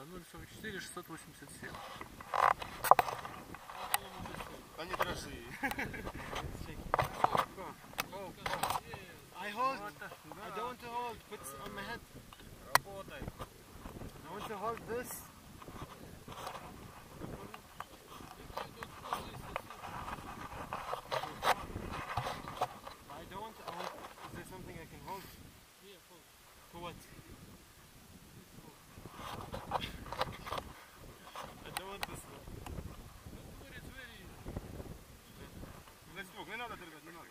044 687. Они дрожи. I hold. I don't want to hold. Put it on my head. Работай. I want to hold this. I don't want to hold. Is there something I can hold? Yeah, hold. For what? I don't want this one. It's very Застёг, не надо дергать, не надо.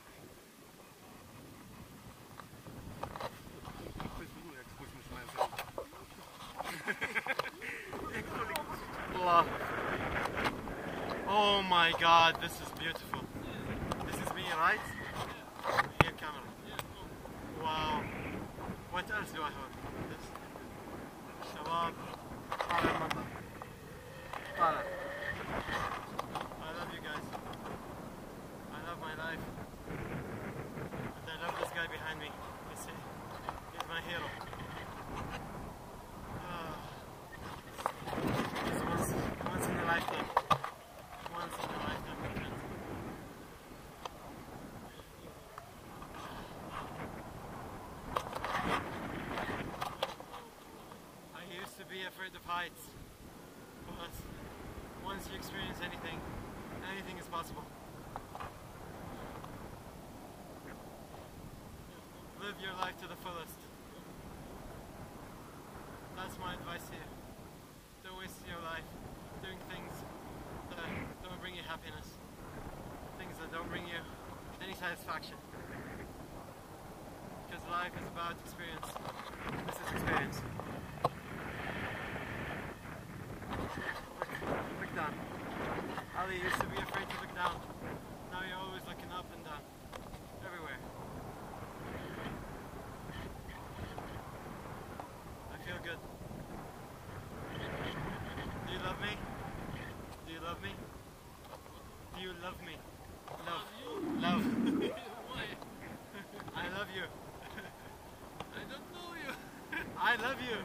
Хтось, ну, як скось починає Allah. Oh my God, this is beautiful. This is me, right? Here, camera. Wow. What else do I have? This. Shabab. طالع المطر. طالع. I love you guys. I love my life. And I love this guy behind me. You see? He's my hero. It's once in a lifetime. Once in a lifetime, my friends. I used to be afraid of heights. But once you experience anything, anything is possible. Live your life to the fullest. That's my advice to you. Don't waste your life doing things that don't bring you happiness. Things that don't bring you any satisfaction. Because life is about experience. This is experience. Look down. Ali used to be afraid to look down. Now you're always looking up and down. Everywhere. I feel good. Do you love me? Do you love me? Do you love me? Love. Love. Why? I love you. I don't know you. I love you.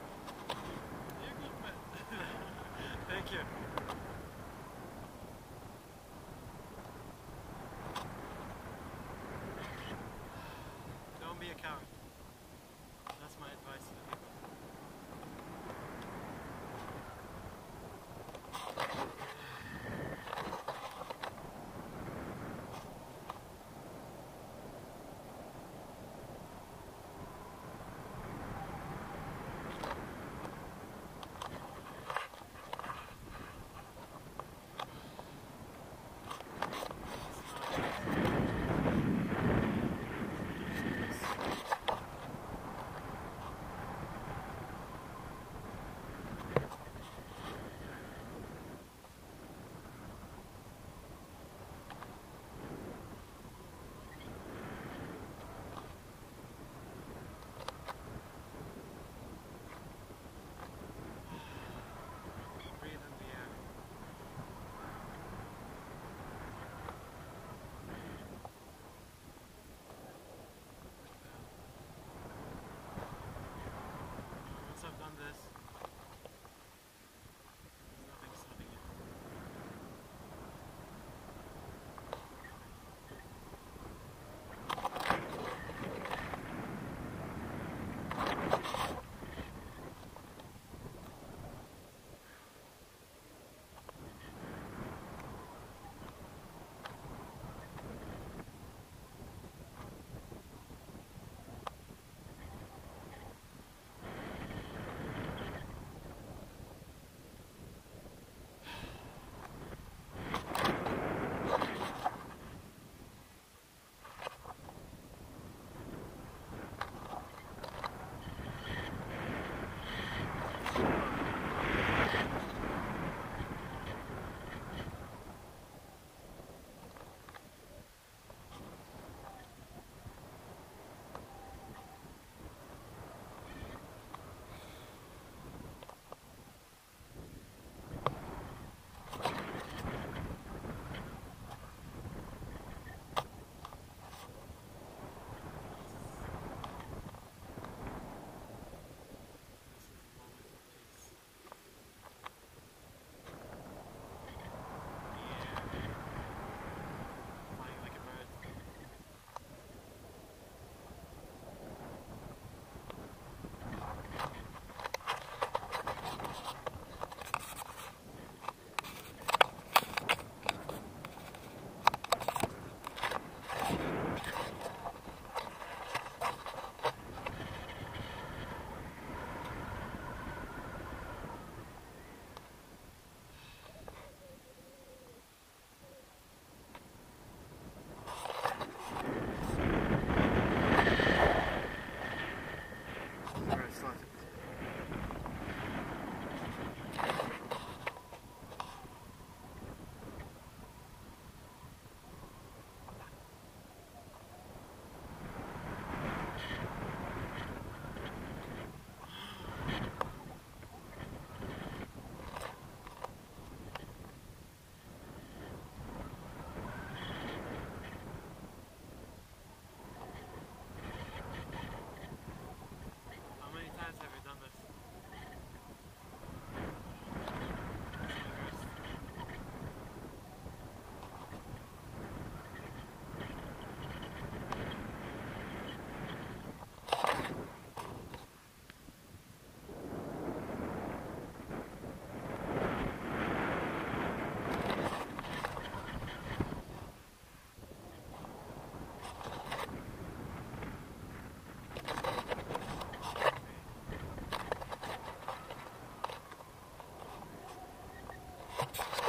Wow.